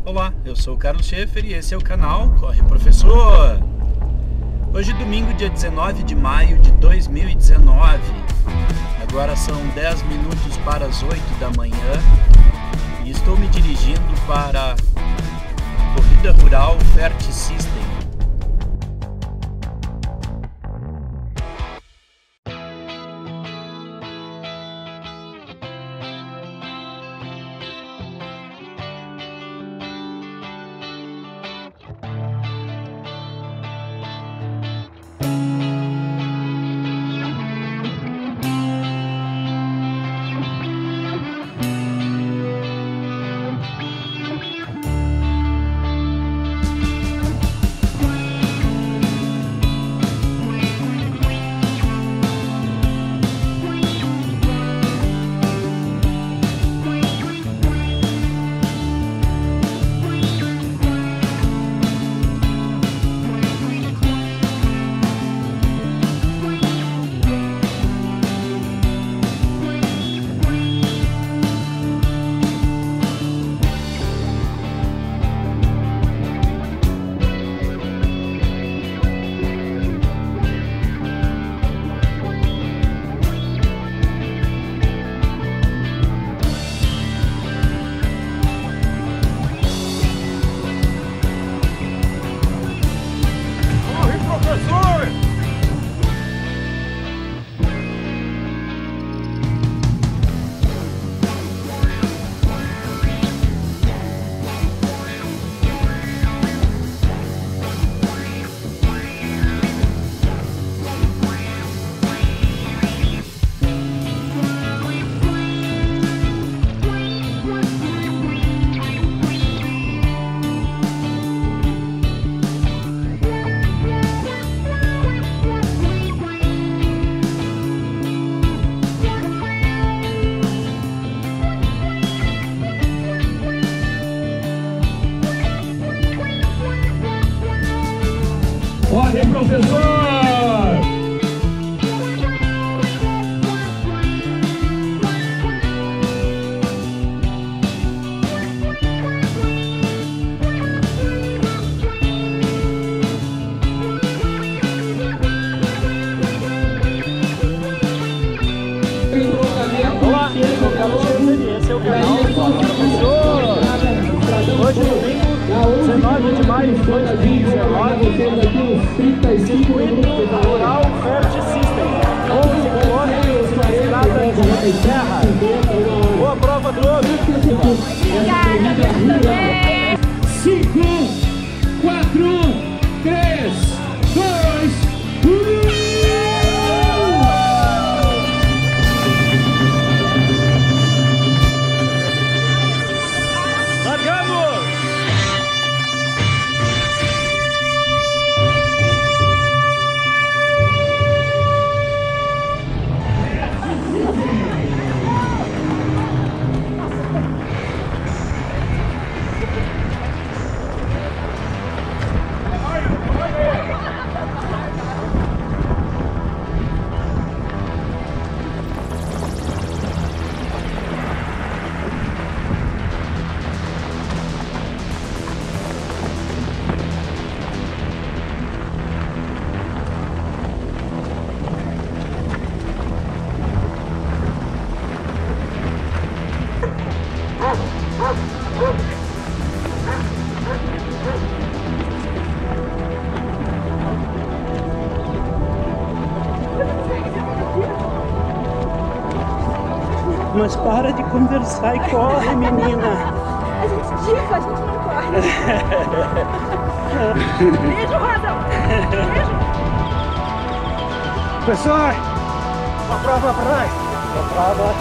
Olá, eu sou o Carlos Schaefer e esse é o canal Corre Professor! Hoje domingo, dia 19 de maio de 2019. Agora são 10 minutos para as 8 da manhã e estou me dirigindo para a Corrida Rural Fert System. Corre, professor! Olá, eu sou o Carlos Schaefer e esse é o canal Corre Professor! Hoje domingo, 19 de maio de 2019, circuito rural Fert System, 11 quilômetros na estrada de terra. Boa prova a todos! 5, 4, 3, 2, 1. Mas para de conversar e corre, menina! A gente dica, a gente não corre. Beijo, Rosa! Beijo! Professor! Uma prova para nós! Uma prova!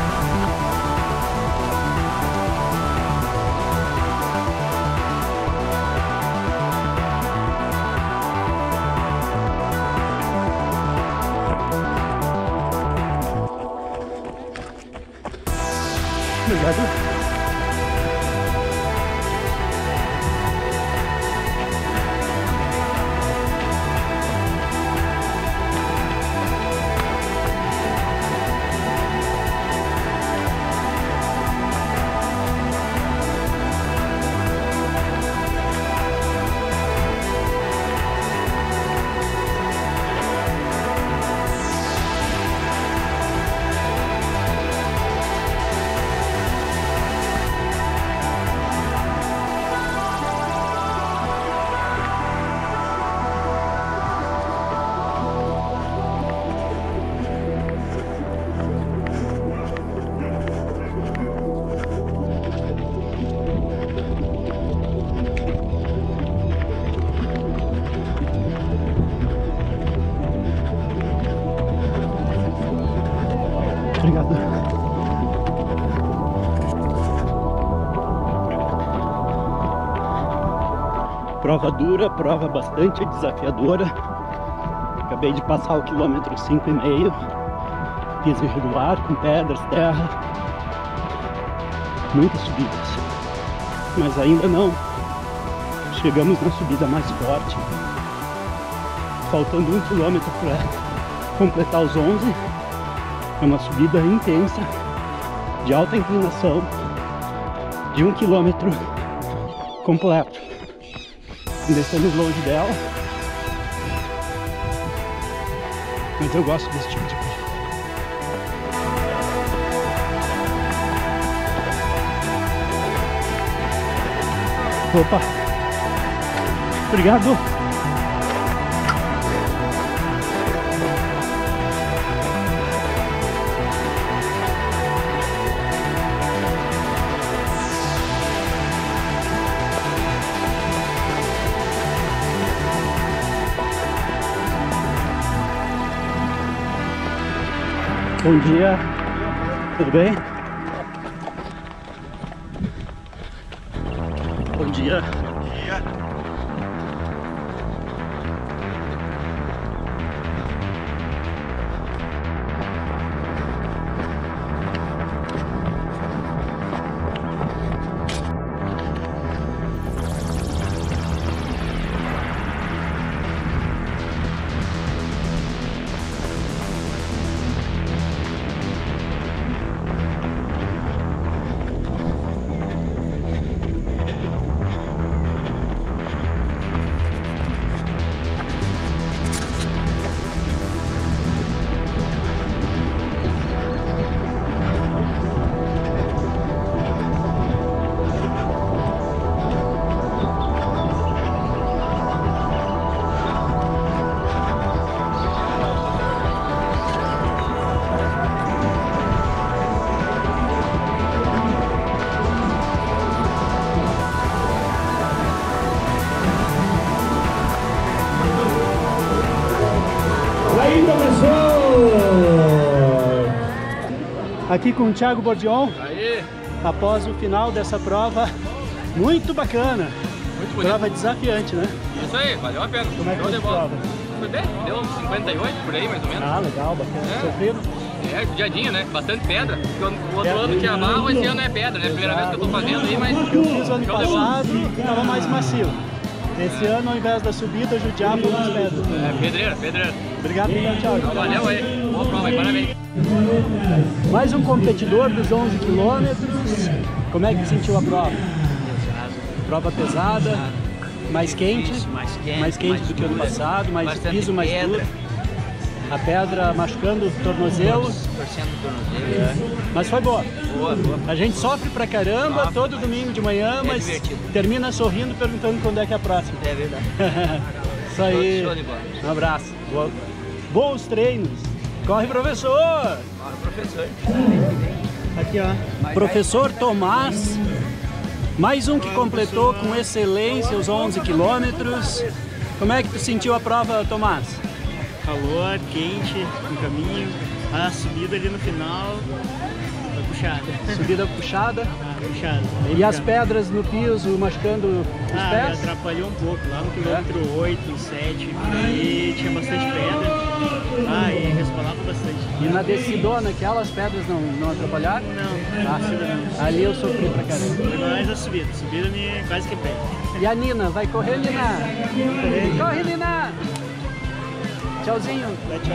Obrigado. Prova dura, prova bastante desafiadora. Acabei de passar o quilômetro 5,5. Piso irregular, com pedras, terra. Muitas subidas. Mas ainda não chegamos na subida mais forte. Faltando 1 quilômetro para completar os 11. É uma subida intensa, de alta inclinação, de 1 quilômetro completo. Ainda estamos longe dela, mas eu gosto desse tipo de coisa. Opa! Obrigado! Bom dia, tudo bem? Bom dia. Aqui com o Thiago Bordion, após o final dessa prova muito bacana. Muito bonito. Prova desafiante, né? Isso aí, valeu a pena. Como é que foi a prova? Foi bem, deu uns 58 por aí mais ou menos. Ah, legal, bacana. Sofrido? É, judiadinho, né? Bastante pedra. O outro ano tinha barro, esse ano é pedra, né? Primeira vez que eu tô fazendo aí, mas... Eu fiz ano passado e estava mais macio. Esse ano, ao invés da subida, judiava umas pedras. É, pedreira, pedreira. Obrigado, Thiago. Valeu aí. Boa prova aí, parabéns. Mais um competidor dos 11 quilômetros. Como é que sentiu a prova? Prova pesada, mais quente do que o ano passado, mais piso mais duro. A pedra machucando o tornozelo. Torcendo o tornozelo. Mas foi boa. Boa. A gente sofre pra caramba todo domingo de manhã, mas divertido. termina sorrindo perguntando quando é que é a próxima. É verdade. Isso aí. Show de bola. Um abraço. Bons treinos. Corre, professor! Bora, professor. Aqui, ó. Professor Tomás. Mais um que completou com excelência os 11 quilômetros. Como é que tu sentiu a prova, Tomás? Calor, quente no caminho, a subida ali no final foi puxada. Subida puxada. Puxada. E as pedras no piso machucando os me pés? atrapalhou um pouco, lá no quilômetro 8, 7, e tinha bastante pedra. E resvalava bastante. E na descidona, aquelas pedras não atrapalharam? Não, Ali eu sofri pra caramba. foi mais a subida me quase que pega. E a Nina, vai correr, Nina? Corre, Nina! Tchauzinho.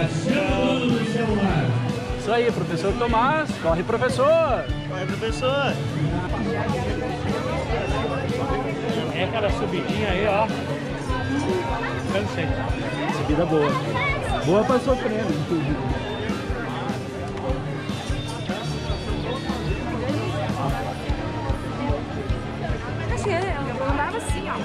Isso aí, professor Tomás. Corre, professor! Vai, professor! É aquela subidinha aí, ó. Cansei. Subida boa. Boa pra sofrer. Eu andava assim, ó.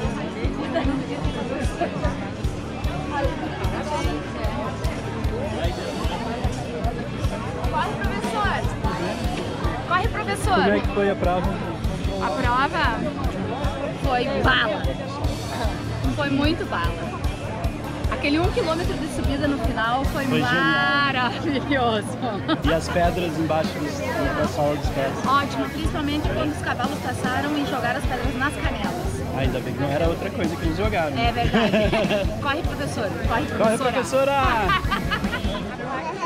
Corre, professor! Como é que foi a prova? A prova foi bala. Foi muito bala. Aquele 1 quilômetro de subida no final foi maravilhoso. E as pedras embaixo da sola dos pés? Ótimo, principalmente quando os cavalos passaram e jogaram as pedras nas canelas. Ah, ainda bem que não era outra coisa que eles jogaram. É verdade. Corre, professor. Corre, Corre, professora. professora!